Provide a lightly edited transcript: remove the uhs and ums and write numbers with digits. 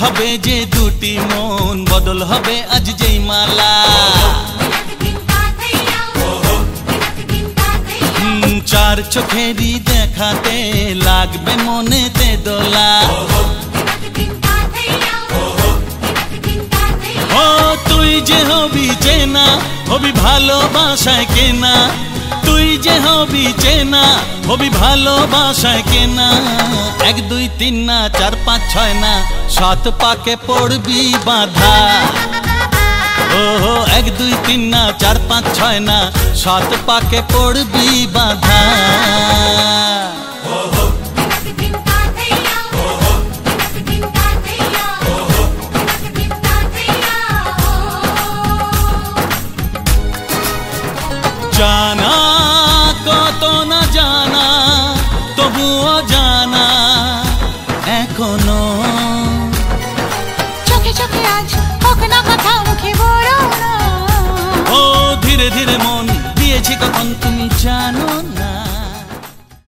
হবে যে দুটি মন, বদল হবে আজ যেই মালা। চার চোখেরই দেখাতে লাগবে মনেতে দোলা। ও তুই যে হবি চেনা, হবি ভালোবাসায় কেনা। তুই যে হবি চেনা, হবি ভালোবাসায় কেনা। 1 2 3 না 4 5 6 না 7 পাকে পড়বি বাঁধা। ওহো 1 2 3 না 4 5 6 না 7 পাকে পড়বি বাঁধা। জানা কত না জানা, তবুও জানা এখনো। চোখে চোখে আজ হোক না কথা, মুখে বলো না। ও ধীরে ধীরে মন দিয়েছি কখন তুমি জানো না।